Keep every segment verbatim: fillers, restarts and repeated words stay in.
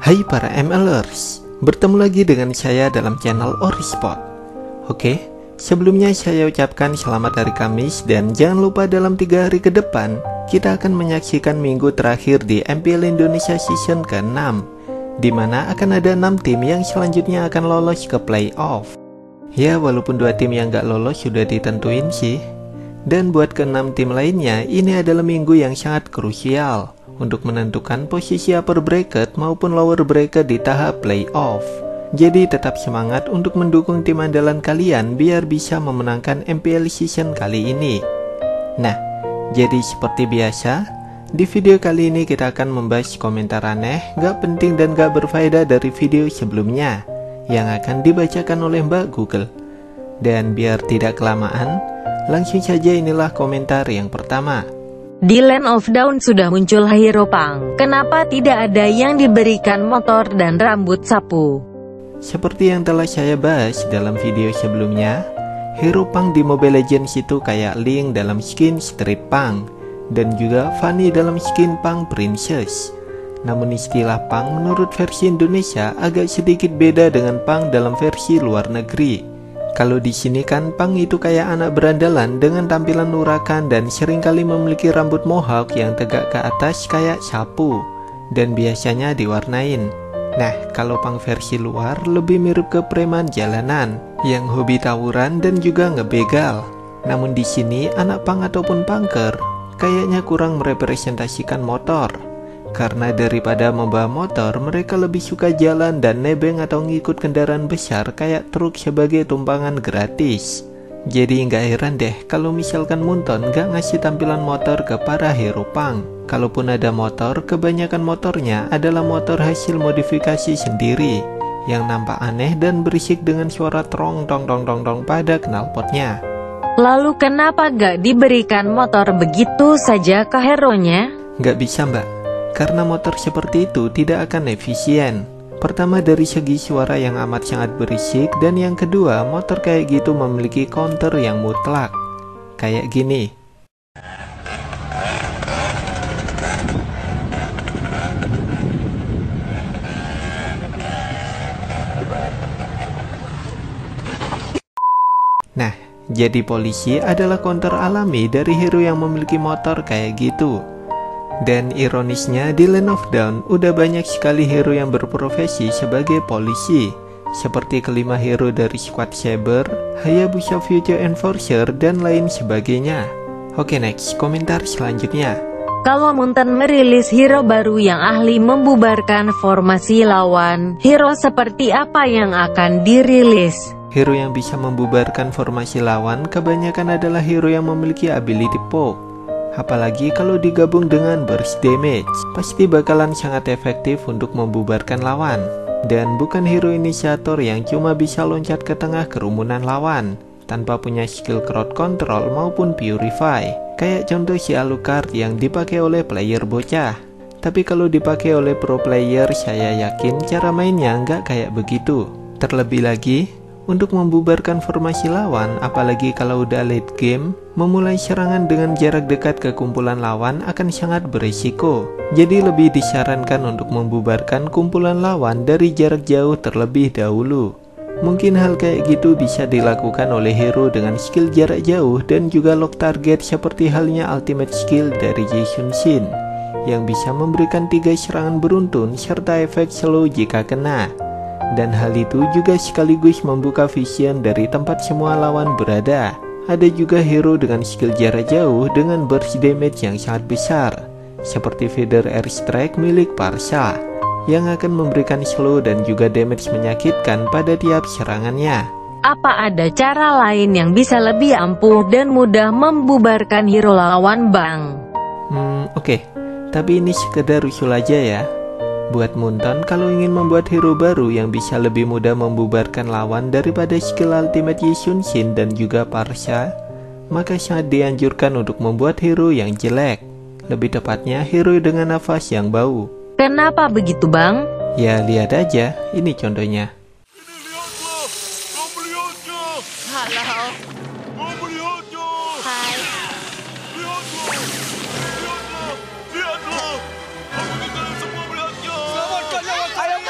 Hai para MLers, bertemu lagi dengan saya dalam channel Orispot. Oke, sebelumnya saya ucapkan selamat hari Kamis dan jangan lupa dalam tiga hari ke depan kita akan menyaksikan minggu terakhir di M P L Indonesia Season ke enam, di mana akan ada enam tim yang selanjutnya akan lolos ke playoff. Ya, walaupun dua tim yang gak lolos sudah ditentuin sih. Dan buat keenam tim lainnya, ini adalah minggu yang sangat krusial untuk menentukan posisi upper bracket maupun lower bracket di tahap playoff. Jadi tetap semangat untuk mendukung tim andalan kalian biar bisa memenangkan M P L season kali ini. Nah, jadi seperti biasa, di video kali ini kita akan membahas komentar aneh, gak penting dan gak berfaedah dari video sebelumnya yang akan dibacakan oleh Mbak Google. Dan biar tidak kelamaan, langsung saja inilah komentar yang pertama. Di Land of Dawn sudah muncul hero Pang. Kenapa tidak ada yang diberikan motor dan rambut sapu? Seperti yang telah saya bahas dalam video sebelumnya, hero Pang di Mobile Legends itu kayak Link dalam skin Street Pang dan juga Fanny dalam skin Pang Princess. Namun istilah Pang menurut versi Indonesia agak sedikit beda dengan Pang dalam versi luar negeri. Kalau di sini kan Pang itu kayak anak berandalan dengan tampilan urakan dan seringkali memiliki rambut mohawk yang tegak ke atas kayak sapu dan biasanya diwarnain. Nah, kalau Pang versi luar lebih mirip ke preman jalanan yang hobi tawuran dan juga ngebegal. Namun di sini anak Pang ataupun punker kayaknya kurang merepresentasikan motor. Karena daripada membawa motor, mereka lebih suka jalan dan nebeng atau ngikut kendaraan besar kayak truk sebagai tumpangan gratis. Jadi nggak heran deh kalau misalkan Munton nggak ngasih tampilan motor ke para hero Pang. Kalaupun ada motor, kebanyakan motornya adalah motor hasil modifikasi sendiri yang nampak aneh dan berisik dengan suara trong tong tong tong tong pada knalpotnya. Lalu kenapa gak diberikan motor begitu saja ke hero-nya? Nggak bisa mbak, karena motor seperti itu tidak akan efisien. Pertama dari segi suara yang amat sangat berisik, dan yang kedua motor kayak gitu memiliki counter yang mutlak. Kayak gini. Nah, jadi polisi adalah counter alami dari hero yang memiliki motor kayak gitu. Dan ironisnya di Land of Dawn udah banyak sekali hero yang berprofesi sebagai polisi, seperti kelima hero dari Squad Saber, Hayabusa Future Enforcer, dan lain sebagainya. Oke, next, komentar selanjutnya. Kalau Munton merilis hero baru yang ahli membubarkan formasi lawan, hero seperti apa yang akan dirilis? Hero yang bisa membubarkan formasi lawan kebanyakan adalah hero yang memiliki ability poke. Apalagi kalau digabung dengan burst damage, pasti bakalan sangat efektif untuk membubarkan lawan. Dan bukan hero inisiator yang cuma bisa loncat ke tengah kerumunan lawan tanpa punya skill crowd control maupun purify, kayak contoh si Alucard yang dipakai oleh player bocah. Tapi kalau dipakai oleh pro player, saya yakin cara mainnya nggak kayak begitu. Terlebih lagi, untuk membubarkan formasi lawan, apalagi kalau udah late game, memulai serangan dengan jarak dekat ke kumpulan lawan akan sangat berisiko. Jadi lebih disarankan untuk membubarkan kumpulan lawan dari jarak jauh terlebih dahulu. Mungkin hal kayak gitu bisa dilakukan oleh hero dengan skill jarak jauh dan juga lock target seperti halnya ultimate skill dari Jason Shin yang bisa memberikan tiga serangan beruntun serta efek slow jika kena. Dan hal itu juga sekaligus membuka vision dari tempat semua lawan berada. Ada juga hero dengan skill jarak jauh dengan burst damage yang sangat besar, seperti Feather Airstrike milik Parsa, yang akan memberikan slow dan juga damage menyakitkan pada tiap serangannya. Apa ada cara lain yang bisa lebih ampuh dan mudah membubarkan hero lawan bang? Hmm, oke, okay. Tapi ini sekedar usul aja ya. Buat Munton, kalau ingin membuat hero baru yang bisa lebih mudah membubarkan lawan daripada skill ultimate Yisun Shin dan juga Parsa, maka sangat dianjurkan untuk membuat hero yang jelek. Lebih tepatnya hero dengan nafas yang bau. Kenapa begitu bang? Ya lihat aja, ini contohnya. Halo. Hai. Lihatlah, lihatlah. Aku ingin kalian semua melihatnya. Selamatkan nyawa kalian.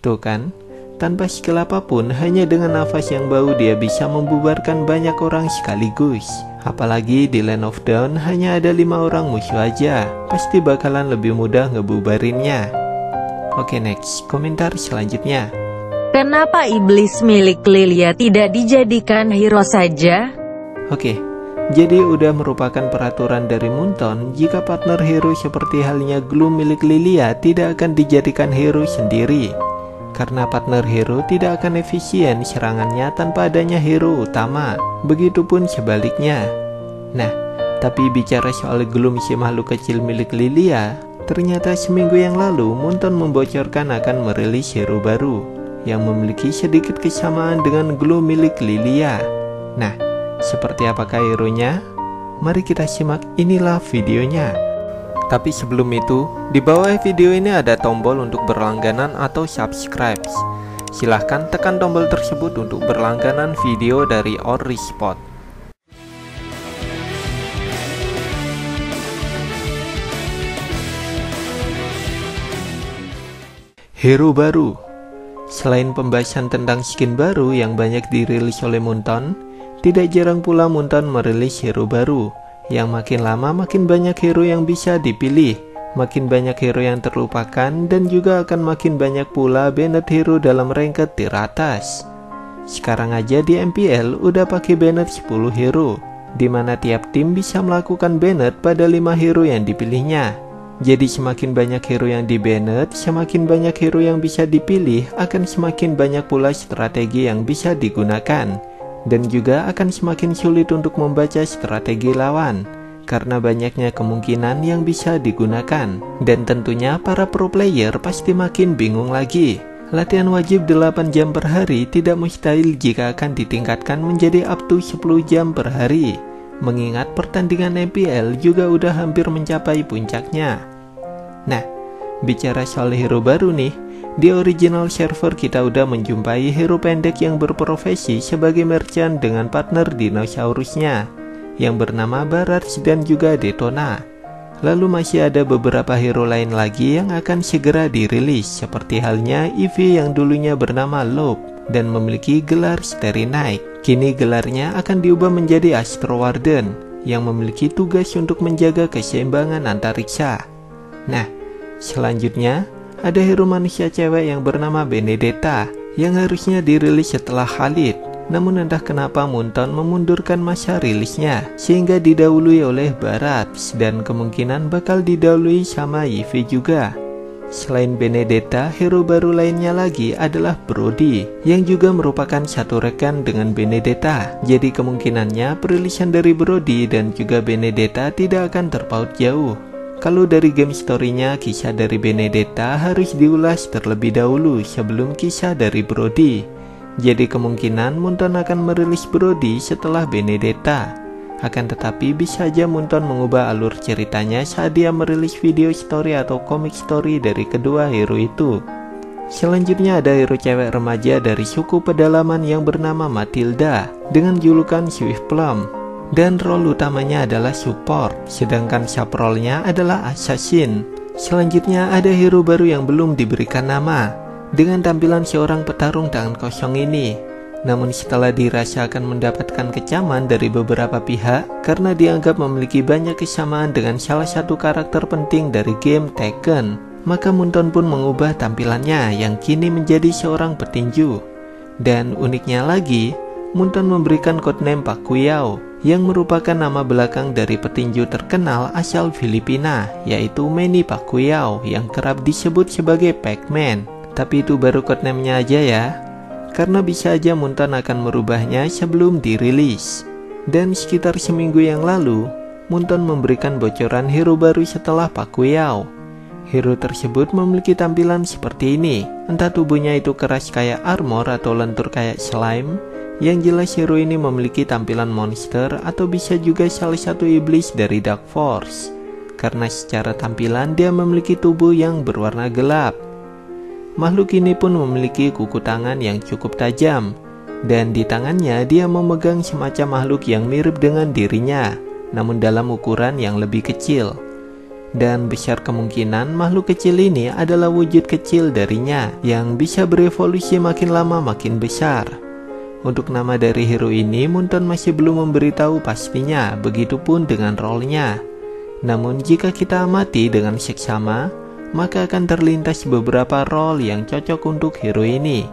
Tuh kan, tanpa skill apapun, hanya dengan nafas yang bau dia bisa membubarkan banyak orang sekaligus. Apalagi di Land of Dawn hanya ada lima orang musuh aja, pasti bakalan lebih mudah ngebubarinnya. Oke, next, komentar selanjutnya. Kenapa iblis milik Lilia tidak dijadikan hero saja? Oke, jadi udah merupakan peraturan dari Moonton jika partner hero seperti halnya Gloom milik Lilia tidak akan dijadikan hero sendiri. Karena partner hero tidak akan efisien serangannya tanpa adanya hero utama, begitupun sebaliknya. Nah, tapi bicara soal Gloom si makhluk kecil milik Lilia, ternyata seminggu yang lalu Moonton membocorkan akan merilis hero baru yang memiliki sedikit kesamaan dengan Gloom milik Lilia. Nah, seperti apakah hero-nya? Mari kita simak, inilah videonya. Tapi sebelum itu, di bawah video ini ada tombol untuk berlangganan atau subscribe. Silahkan tekan tombol tersebut untuk berlangganan video dari Orrispot. Hero baru. Selain pembahasan tentang skin baru yang banyak dirilis oleh Moonton, tidak jarang pula Moonton merilis hero baru, yang makin lama makin banyak hero yang bisa dipilih, makin banyak hero yang terlupakan, dan juga akan makin banyak pula banned hero dalam ranked tier atas. Sekarang aja di M P L udah pakai banned sepuluh hero, dimana tiap tim bisa melakukan banned pada lima hero yang dipilihnya. Jadi semakin banyak hero yang di banned, semakin banyak hero yang bisa dipilih, akan semakin banyak pula strategi yang bisa digunakan. Dan juga akan semakin sulit untuk membaca strategi lawan, karena banyaknya kemungkinan yang bisa digunakan. Dan tentunya para pro player pasti makin bingung lagi. Latihan wajib delapan jam per hari tidak mustahil jika akan ditingkatkan menjadi up to sepuluh jam per hari, mengingat pertandingan M P L juga udah hampir mencapai puncaknya. Nah, bicara soal hero baru nih, di original server kita udah menjumpai hero pendek yang berprofesi sebagai merchant dengan partner dinosaurusnya yang bernama Barats dan juga Detona. Lalu masih ada beberapa hero lain lagi yang akan segera dirilis, seperti halnya Eevee yang dulunya bernama Loop dan memiliki gelar Starry Night. Kini gelarnya akan diubah menjadi Astro Warden yang memiliki tugas untuk menjaga keseimbangan antariksa. Nah, selanjutnya ada hero manusia cewek yang bernama Benedetta yang harusnya dirilis setelah Khalid. Namun entah kenapa Moonton memundurkan masa rilisnya sehingga didahului oleh Barats dan kemungkinan bakal didahului sama Eevee juga. Selain Benedetta, hero baru lainnya lagi adalah Brody yang juga merupakan satu rekan dengan Benedetta. Jadi kemungkinannya perilisan dari Brody dan juga Benedetta tidak akan terpaut jauh. Kalau dari game story-nya, kisah dari Benedetta harus diulas terlebih dahulu sebelum kisah dari Brody. Jadi kemungkinan Moonton akan merilis Brody setelah Benedetta. Akan tetapi bisa aja Moonton mengubah alur ceritanya saat dia merilis video story atau comic story dari kedua hero itu. Selanjutnya ada hero cewek remaja dari suku pedalaman yang bernama Matilda dengan julukan Swift Plum. Dan role utamanya adalah support, sedangkan sub role-nya adalah assassin. Selanjutnya ada hero baru yang belum diberikan nama, dengan tampilan seorang petarung tangan kosong ini. Namun setelah dirasa akan mendapatkan kecaman dari beberapa pihak karena dianggap memiliki banyak kesamaan dengan salah satu karakter penting dari game Tekken, maka Moonton pun mengubah tampilannya yang kini menjadi seorang petinju. Dan uniknya lagi, Moonton memberikan codename Pacquiao yang merupakan nama belakang dari petinju terkenal asal Filipina, yaitu Manny Pacquiao yang kerap disebut sebagai Pac-Man. Tapi itu baru codename-nya aja ya, karena bisa aja Moonton akan merubahnya sebelum dirilis. Dan sekitar seminggu yang lalu, Moonton memberikan bocoran hero baru setelah Pacquiao. Hero tersebut memiliki tampilan seperti ini, entah tubuhnya itu keras kayak armor atau lentur kayak slime. Yang jelas hero ini memiliki tampilan monster atau bisa juga salah satu iblis dari Dark Force, karena secara tampilan dia memiliki tubuh yang berwarna gelap. Makhluk ini pun memiliki kuku tangan yang cukup tajam, dan di tangannya dia memegang semacam makhluk yang mirip dengan dirinya, namun dalam ukuran yang lebih kecil. Dan besar kemungkinan makhluk kecil ini adalah wujud kecil darinya yang bisa berevolusi makin lama makin besar. Untuk nama dari hero ini, Moonton masih belum memberitahu pastinya, begitupun dengan role-nya. Namun jika kita amati dengan seksama, maka akan terlintas beberapa role yang cocok untuk hero ini.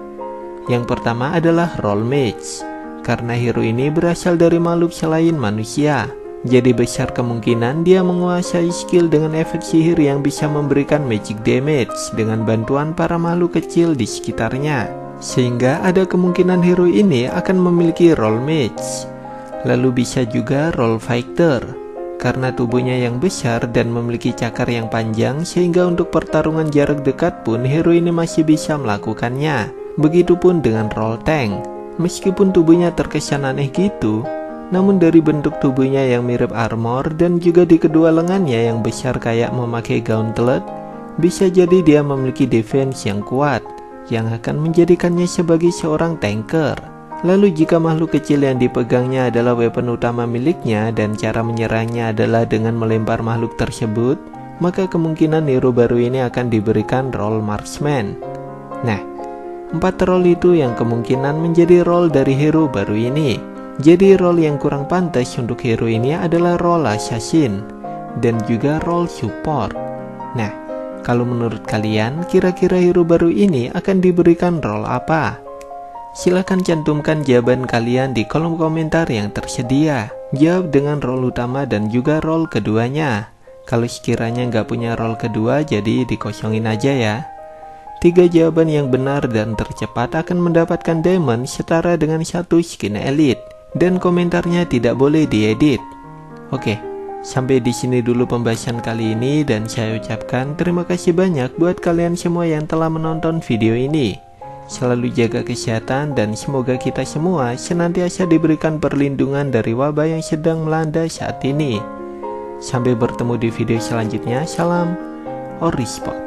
Yang pertama adalah role mage, karena hero ini berasal dari makhluk selain manusia. Jadi besar kemungkinan dia menguasai skill dengan efek sihir yang bisa memberikan magic damage dengan bantuan para makhluk kecil di sekitarnya. Sehingga ada kemungkinan hero ini akan memiliki role mage. Lalu bisa juga role fighter, karena tubuhnya yang besar dan memiliki cakar yang panjang, sehingga untuk pertarungan jarak dekat pun hero ini masih bisa melakukannya. Begitupun dengan role tank. Meskipun tubuhnya terkesan aneh gitu, namun dari bentuk tubuhnya yang mirip armor dan juga di kedua lengannya yang besar kayak memakai gauntlet, bisa jadi dia memiliki defense yang kuat, yang akan menjadikannya sebagai seorang tanker. Lalu jika makhluk kecil yang dipegangnya adalah weapon utama miliknya dan cara menyerangnya adalah dengan melempar makhluk tersebut, maka kemungkinan hero baru ini akan diberikan role marksman. Nah, empat role itu yang kemungkinan menjadi role dari hero baru ini. Jadi role yang kurang pantas untuk hero ini adalah role assassin dan juga role support. Nah, kalau menurut kalian, kira-kira hero baru ini akan diberikan role apa? Silahkan cantumkan jawaban kalian di kolom komentar yang tersedia. Jawab dengan role utama dan juga role keduanya. Kalau sekiranya nggak punya role kedua, jadi dikosongin aja ya. Tiga jawaban yang benar dan tercepat akan mendapatkan diamond setara dengan satu skin elite. Dan komentarnya tidak boleh diedit. Oke. Sampai di sini dulu pembahasan kali ini, dan saya ucapkan terima kasih banyak buat kalian semua yang telah menonton video ini. Selalu jaga kesehatan dan semoga kita semua senantiasa diberikan perlindungan dari wabah yang sedang melanda saat ini. Sampai bertemu di video selanjutnya. Salam Orispot.